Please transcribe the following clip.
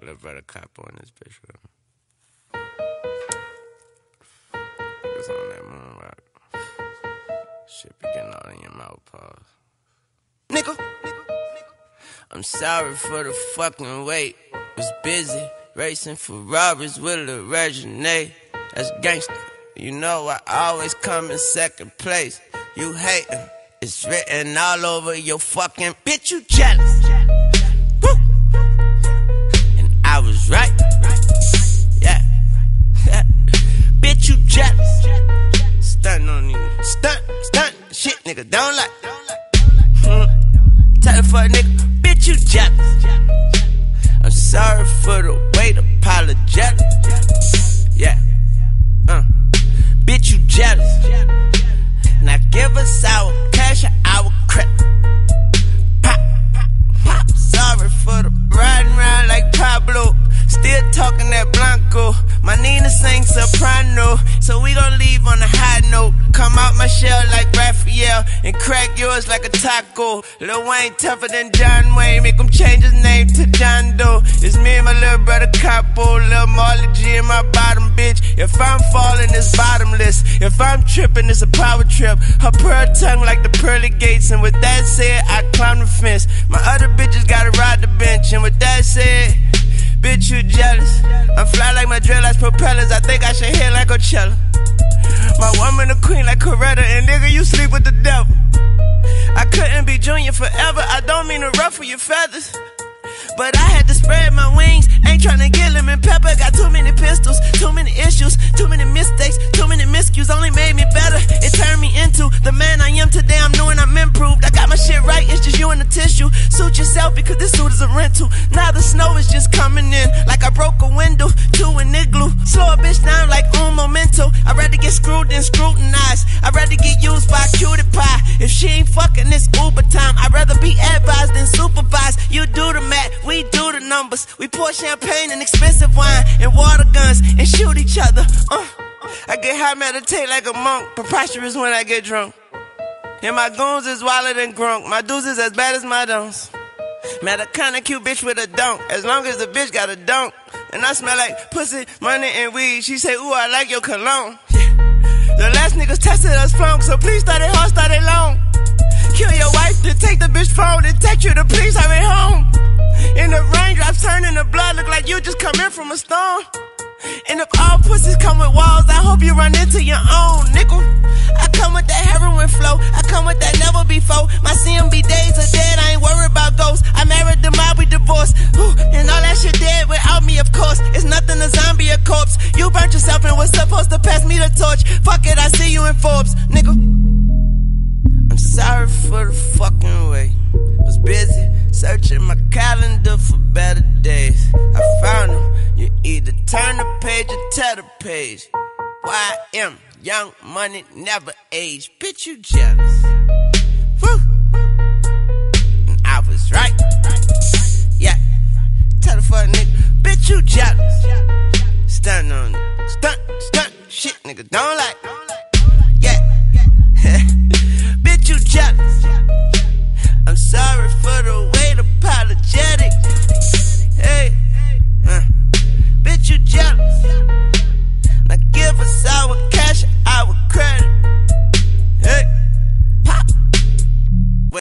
Little brother Capo in this bitch with him. It's on that moon rock. Shit be getting all in your mouth, pause. Nigga, I'm sorry for the fucking wait. Was busy racing Ferraris with a Regine. That's gangster. You know I always come in second place. You hatin', it's written all over your fucking bitch. You jealous. Woo. And I was right. Yeah. Bitch, you jealous. Stunt on you. Stunt. Shit, nigga, don't like. Tell the fuck nigga, bitch, you jealous. I'm sorry for the wait, apologetic. Yeah. Bitch, you jealous. Now give us our cash or our credit. Pop. Sorry for the riding around like Pablo. Still talking that Blanco. My Nina sang soprano. So we gon' leave on a high note. Come out my shell like Raphael and crack yours like a taco. Lil Wayne tougher than John Wayne. Make him change his name to John Doe. It's me and my little brother Capo. Lil Marley G and my bottom bitch. If I'm falling, it's bottomless. If I'm tripping, it's a power trip. Her pearl tongue like the pearly gates. And with that said, I climb the fence. My other bitches gotta ride the bench. And with that said, bitch, you jealous. I'm fly like my dreadlocks propellers. I think I should hit like Coachella. My woman a queen like Coretta. And nigga, you sleep with the devil. I couldn't be Junior forever. I don't mean to ruffle your feathers, but I had to spread my wings. Ain't tryna get lemon pepper. Got too many pistols, too many issues, too many mistakes, too many miscues. Only made me better. It turned me into the man I am today. I'm knowing I'm improved. I got my shit right. It's just you and the tissue. Suit yourself because this suit is a rental. Now the snow is just coming in like I broke a window to an igloo. Slow a bitch down like un momento. I'd rather get screwed than scrutinized. I'd rather get used by a cutie pie. If she ain't fucking, it's Uber time. I'd rather be advised than supervised. You do the math, we do the numbers. We pour champagne and expensive wine and water guns and shoot each other. I get high, meditate like a monk. Preposterous when I get drunk. And my goons is wilder than grunk. My dudes is as bad as my don'ts. Met a kinda cute bitch with a dunk. As long as the bitch got a dunk. And I smell like pussy, money, and weed. She say, ooh, I like your cologne. The last niggas tested us flunk, so please start it hard, start it long. Kill your wife, then take the bitch phone and text you to please hurry home. In the raindrops turning to blood, look like you just come in from a storm. And if all pussies come with walls, I hope you run into your own, nickel. I come with that heroin flow, I come with that never before. My CMB days are dead, I ain't worried about ghosts. I married the mob, we divorced. Ooh, and all that shit dead without me, of course. It's nothing, a zombie, a corpse. You burnt yourself and was supposed to pass me the torch. Fuck it, I see you in Forbes, nigga. I'm sorry for the fucking wait. Was busy searching my calendar for better days. I found them. You either turn the page or tear the page. YM, young money, never age. Bitch, you jealous.